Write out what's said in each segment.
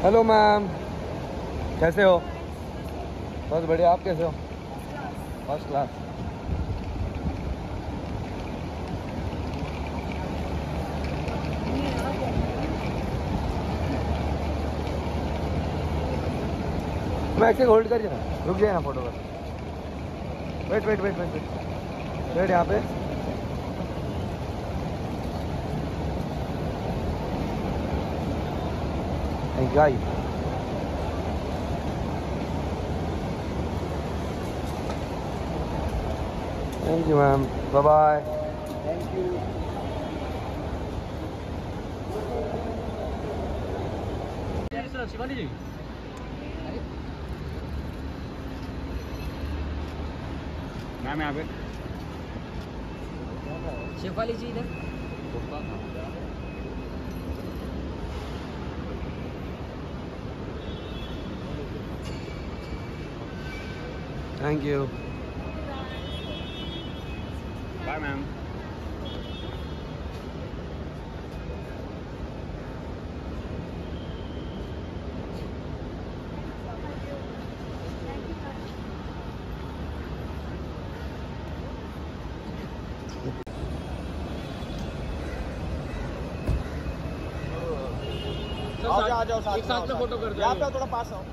Hello ma'am, कैसे हो? बस बढ़िया, आप कैसे हो? First class. मैं ऐसे होल्ड करिए ना, रुक जाए ना फोटो पर। Wait wait wait wait wait wait यहाँ पे। Guys, thank you ma'am, bye bye. Thank you. Shivani ji, ma'am यहाँ पे शेफाली जी इधर। Thank you, bye ma'am. आ जाओ साथ, एक साथ में फोटो कर दो। यहाँ पे थोड़ा पास आओ।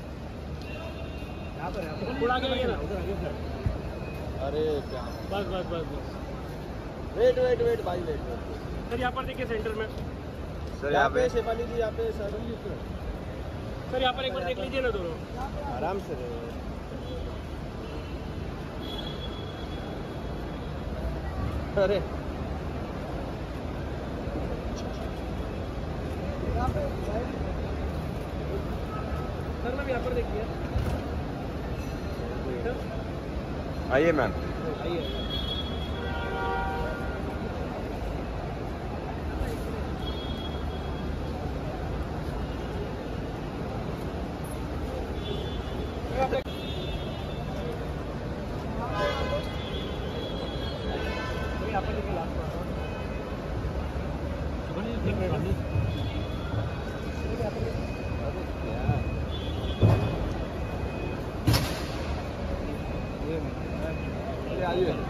यहाँ पर थोड़ा आगे आइए ना, उधर आगे। अरे क्या, बस बस बस बस। वेट वेट वेट भाई, वेट वेट। सर यहाँ पर देखिए सेंटर में। सर यहाँ पे शेफाली जी, यहाँ पे सर। सर यहाँ पर एक बार देख लीजिए ना दोनों, आराम से। अरे सर मैम यहाँ पर देखिए। आइए मैम। आइए। यहाँ पर देखिए लास्ट आइए।